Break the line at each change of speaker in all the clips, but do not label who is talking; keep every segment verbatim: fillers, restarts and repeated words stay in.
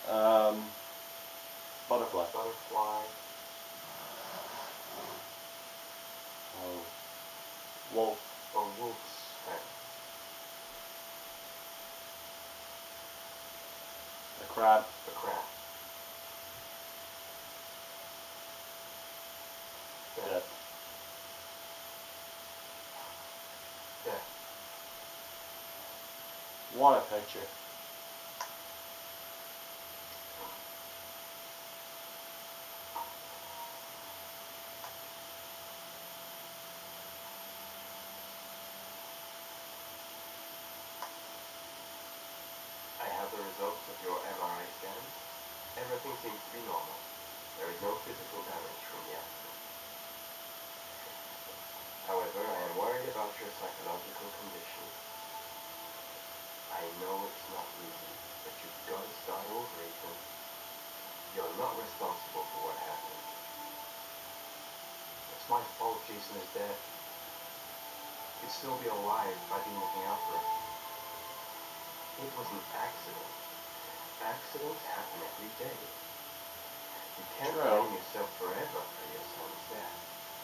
Um, butterfly.
Butterfly.
Oh. Wolf.
A wolf's head.
A crab.
A crab. Death.
Death.
Death.
Water picture.
I have the results of your M R I scan. Everything seems to be normal. There is no physical damage from the accident. However, I am worried about your psychological condition. I know it's not easy, but you've got to start over, Ethan. You're not responsible for what happened. It's my fault Jason is dead. He'd still be alive if I'd been looking out for him. It was an accident. Accidents happen every day. You can't blame yourself forever for your son's death.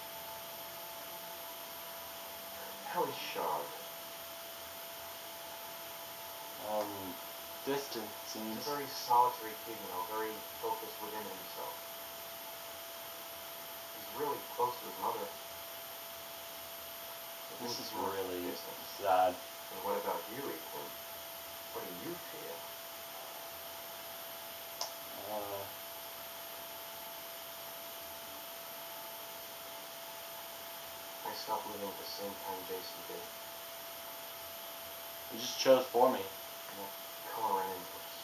How is Sean?
Um, distant seems.
He's a very solitary kid, you know, very focused within himself. He's really close to his mother.
This is really sad.
And what about you, Ethan? What do you feel?
Uh,
I stopped living at the same time Jason did.
you just chose for me.
And that color ran into us.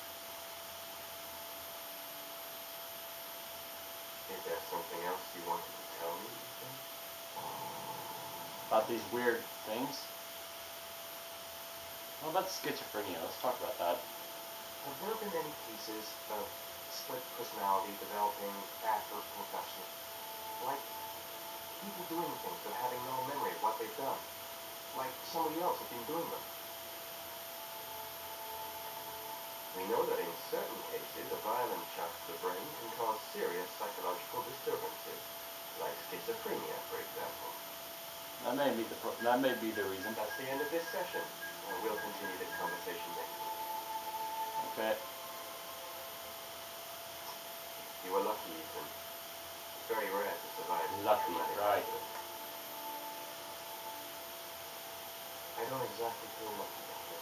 Is there something else you wanted to tell me, Ethan?
About these weird things? What about schizophrenia? Let's talk about that.
Have there been any cases of split personality developing after concussion? Like people doing things but having no memory of what they've done? Like somebody else has been doing them? We know that in certain cases, a violent shock to the brain can cause serious psychological disturbances, like schizophrenia, for example.
That may be the pro that may be the reason.
That's the end of this session. Uh, we'll continue this conversation next week.
Okay.
You were lucky, Ethan. It's very rare to survive
Lucky, right?
I don't exactly feel lucky, Doctor.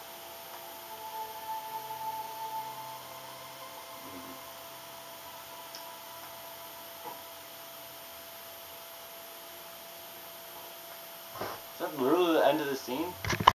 Is that literally the end of the scene?